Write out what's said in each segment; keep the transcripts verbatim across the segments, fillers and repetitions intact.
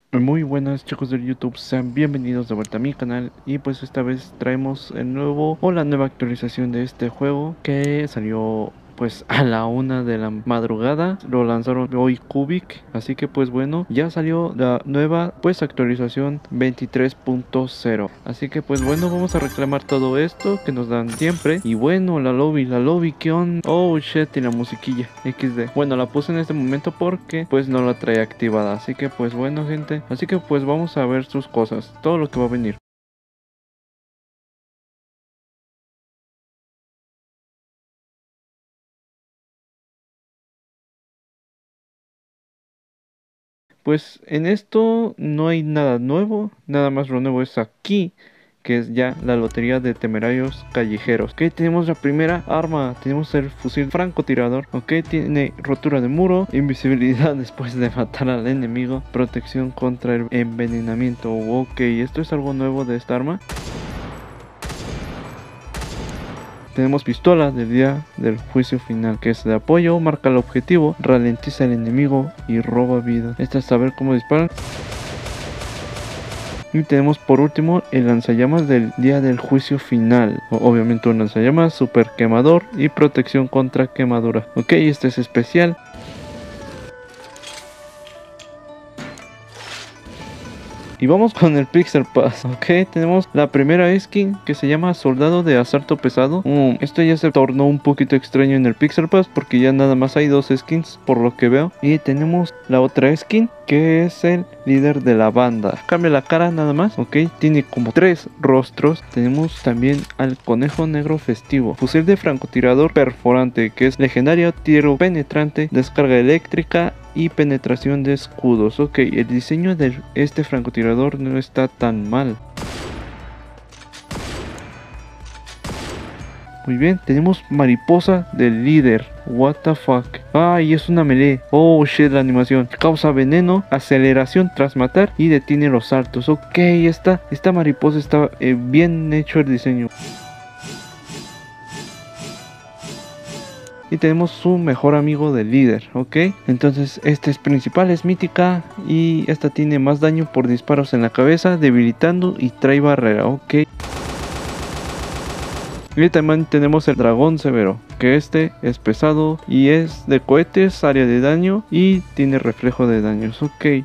Muy buenas chicos del YouTube, sean bienvenidos de vuelta a mi canal. Y pues esta vez traemos el nuevo o la nueva actualización de este juego que salió pues a la una de la madrugada. Lo lanzaron hoy Cubic, así que pues bueno, ya salió la nueva pues actualización veintitrés punto cero. Así que pues bueno, vamos a reclamar todo esto que nos dan siempre. Y bueno, la lobby, la lobby, ¿qué on? Oh shit, y la musiquilla equis de. Bueno, la puse en este momento porque pues no la traía activada, así que pues bueno gente, así que pues vamos a ver sus cosas, todo lo que va a venir. Pues en esto no hay nada nuevo, nada más lo nuevo es aquí, que es ya la lotería de temerarios callejeros. Ok, tenemos la primera arma, tenemos el fusil francotirador. Ok, tiene rotura de muro, invisibilidad después de matar al enemigo, protección contra el envenenamiento. Ok, esto es algo nuevo de esta arma. Tenemos pistola del día del juicio final, que es de apoyo, marca el objetivo, ralentiza al enemigo y roba vida. Esta es saber cómo disparan. Y tenemos por último el lanzallamas del día del juicio final. Obviamente un lanzallamas super quemador y protección contra quemadura. Ok, este es especial. Y vamos con el Pixel Pass. Ok, tenemos la primera skin que se llama Soldado de Asalto Pesado. Mm, esto ya se tornó un poquito extraño en el Pixel Pass porque ya nada más hay dos skins por lo que veo. Y tenemos la otra skin que es el líder de la banda. Cambia la cara nada más. Ok, tiene como tres rostros. Tenemos también al conejo negro festivo. Fusil de francotirador perforante que es legendario, tiro penetrante, descarga eléctrica y penetración de escudos. Ok, el diseño de este francotirador no está tan mal. Muy bien, tenemos mariposa del líder. What the fuck. Ay, es una melee. Oh shit, la animación. Causa veneno, aceleración tras matar y detiene los saltos. Ok, esta, esta mariposa está eh, bien hecho el diseño. Y tenemos su mejor amigo del líder, ¿ok? Entonces esta es principal, es mítica y esta tiene más daño por disparos en la cabeza, debilitando y trae barrera, ¿ok? Y también tenemos el dragón severo, que este es pesado y es de cohetes, área de daño y tiene reflejo de daños, ¿ok?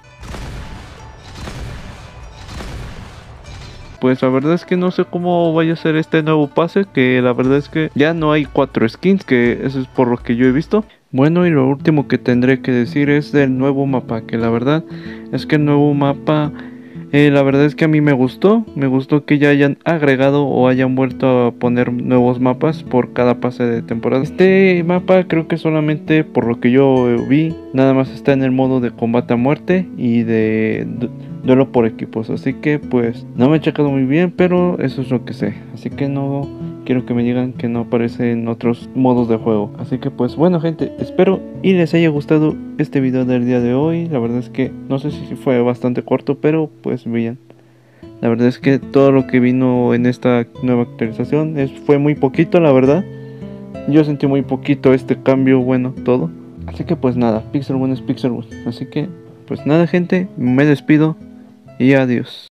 Pues la verdad es que no sé cómo vaya a ser este nuevo pase, que la verdad es que ya no hay cuatro skins, que eso es por lo que yo he visto. Bueno, y lo último que tendré que decir es del nuevo mapa, que la verdad es que el nuevo mapa, eh, la verdad es que a mí me gustó, me gustó que ya hayan agregado o hayan vuelto a poner nuevos mapas por cada pase de temporada. Este mapa creo que solamente por lo que yo vi, nada más está en el modo de combate a muerte y de duelo por equipos, así que pues no me he checado muy bien, pero eso es lo que sé, así que no quiero que me digan que no aparece en otros modos de juego. Así que pues bueno gente, espero y les haya gustado este video del día de hoy. La verdad es que no sé si fue bastante corto, pero pues bien, la verdad es que todo lo que vino en esta nueva actualización es, fue muy poquito, la verdad. Yo sentí muy poquito este cambio, bueno, todo. Así que pues nada, Pixel One es Pixel One. Así que pues nada gente, me despido y adiós.